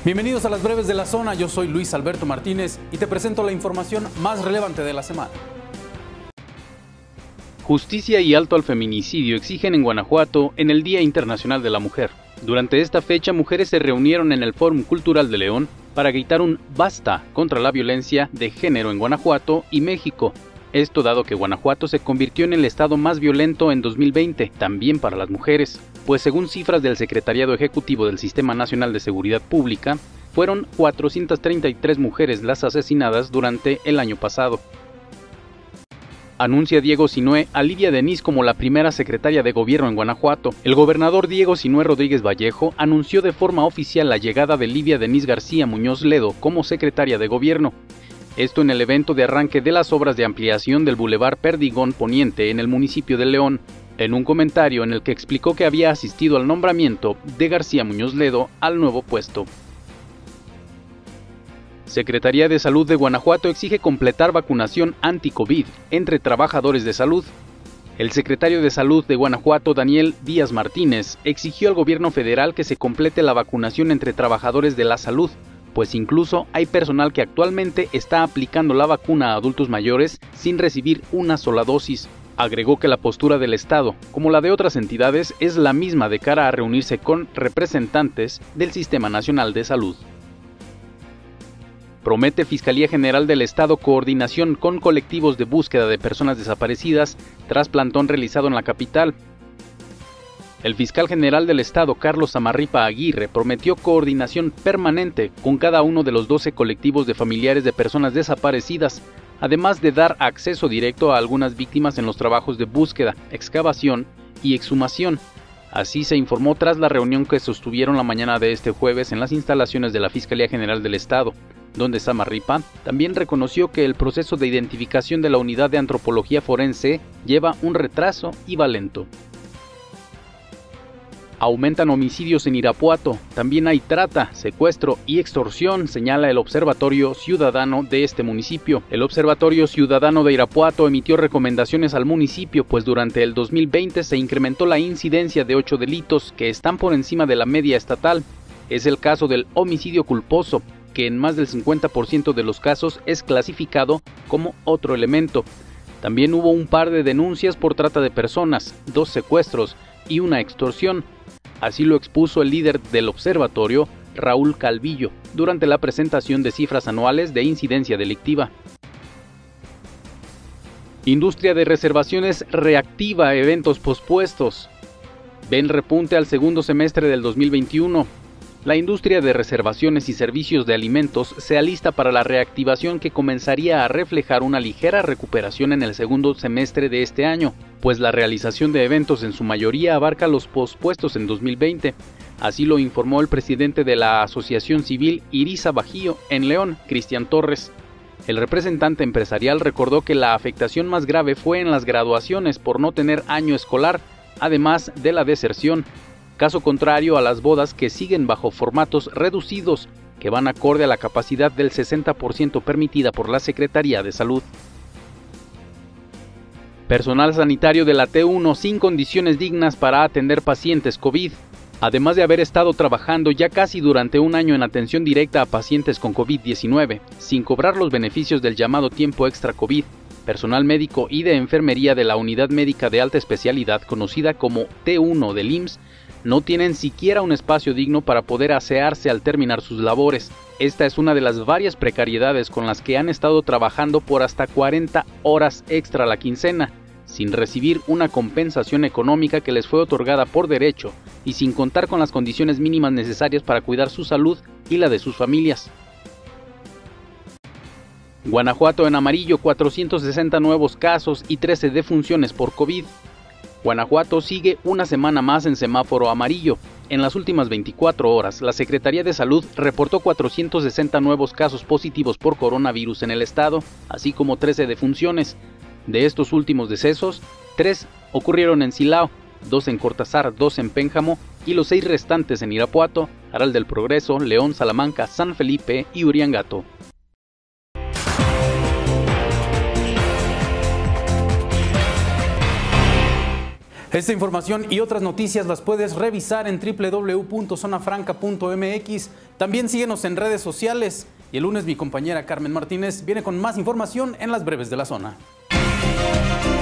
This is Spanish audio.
Bienvenidos a las breves de la zona, yo soy Luis Alberto Martínez y te presento la información más relevante de la semana. Justicia y alto al feminicidio exigen en Guanajuato en el Día Internacional de la Mujer. Durante esta fecha, mujeres se reunieron en el Fórum Cultural de León para gritar un basta contra la violencia de género en Guanajuato y México. Esto dado que Guanajuato se convirtió en el estado más violento en 2020, también para las mujeres, pues según cifras del Secretariado Ejecutivo del Sistema Nacional de Seguridad Pública, fueron 433 mujeres las asesinadas durante el año pasado. Anuncia Diego Sinué a Lidia Denis como la primera secretaria de gobierno en Guanajuato. El gobernador Diego Sinué Rodríguez Vallejo anunció de forma oficial la llegada de Lidia Denis García Muñoz Ledo como secretaria de gobierno. Esto en el evento de arranque de las obras de ampliación del Boulevard Perdigón Poniente en el municipio de León, en un comentario en el que explicó que había asistido al nombramiento de García Muñoz Ledo al nuevo puesto. Secretaría de Salud de Guanajuato exige completar vacunación anti-COVID entre trabajadores de salud. El secretario de Salud de Guanajuato, Daniel Díaz Martínez, exigió al gobierno federal que se complete la vacunación entre trabajadores de la salud, pues incluso hay personal que actualmente está aplicando la vacuna a adultos mayores sin recibir una sola dosis. Agregó que la postura del Estado, como la de otras entidades, es la misma de cara a reunirse con representantes del Sistema Nacional de Salud. Promete Fiscalía General del Estado coordinación con colectivos de búsqueda de personas desaparecidas tras plantón realizado en la capital. El fiscal general del Estado, Carlos Zamarripa Aguirre, prometió coordinación permanente con cada uno de los 12 colectivos de familiares de personas desaparecidas, además de dar acceso directo a algunas víctimas en los trabajos de búsqueda, excavación y exhumación. Así se informó tras la reunión que sostuvieron la mañana de este jueves en las instalaciones de la Fiscalía General del Estado, donde Zamarripa también reconoció que el proceso de identificación de la Unidad de Antropología Forense lleva un retraso y va lento. Aumentan homicidios en Irapuato, también hay trata, secuestro y extorsión, señala el Observatorio Ciudadano de este municipio. El Observatorio Ciudadano de Irapuato emitió recomendaciones al municipio, pues durante el 2020 se incrementó la incidencia de 8 delitos que están por encima de la media estatal. Es el caso del homicidio culposo, que en más del 50% de los casos es clasificado como otro elemento. También hubo un par de denuncias por trata de personas, 2 secuestros y una extorsión. Así lo expuso el líder del observatorio, Raúl Calvillo, durante la presentación de cifras anuales de incidencia delictiva. Industria de reservaciones reactiva eventos pospuestos. Ven repunte al segundo semestre del 2021. La industria de reservaciones y servicios de alimentos se alista para la reactivación que comenzaría a reflejar una ligera recuperación en el segundo semestre de este año, pues la realización de eventos en su mayoría abarca los pospuestos en 2020. Así lo informó el presidente de la Asociación Civil Irisa Bajío en León, Cristian Torres. El representante empresarial recordó que la afectación más grave fue en las graduaciones por no tener año escolar, además de la deserción. Caso contrario a las bodas que siguen bajo formatos reducidos, que van acorde a la capacidad del 60% permitida por la Secretaría de Salud. Personal sanitario de la T1 sin condiciones dignas para atender pacientes COVID. Además de haber estado trabajando ya casi durante un año en atención directa a pacientes con COVID-19, sin cobrar los beneficios del llamado tiempo extra COVID, personal médico y de enfermería de la Unidad Médica de Alta Especialidad conocida como T1 del IMSS, no tienen siquiera un espacio digno para poder asearse al terminar sus labores. Esta es una de las varias precariedades con las que han estado trabajando por hasta 40 horas extra a la quincena, sin recibir una compensación económica que les fue otorgada por derecho y sin contar con las condiciones mínimas necesarias para cuidar su salud y la de sus familias. Guanajuato en amarillo, 460 nuevos casos y 13 defunciones por COVID. Guanajuato sigue una semana más en semáforo amarillo. En las últimas 24 horas, la Secretaría de Salud reportó 460 nuevos casos positivos por coronavirus en el estado, así como 13 defunciones. De estos últimos decesos, 3 ocurrieron en Silao, 2 en Cortázar, 2 en Pénjamo y los 6 restantes en Irapuato, Aral del Progreso, León, Salamanca, San Felipe y Uriangato. Esta información y otras noticias las puedes revisar en www.zonafranca.mx. También síguenos en redes sociales. Y el lunes mi compañera Carmen Martínez viene con más información en las breves de la zona.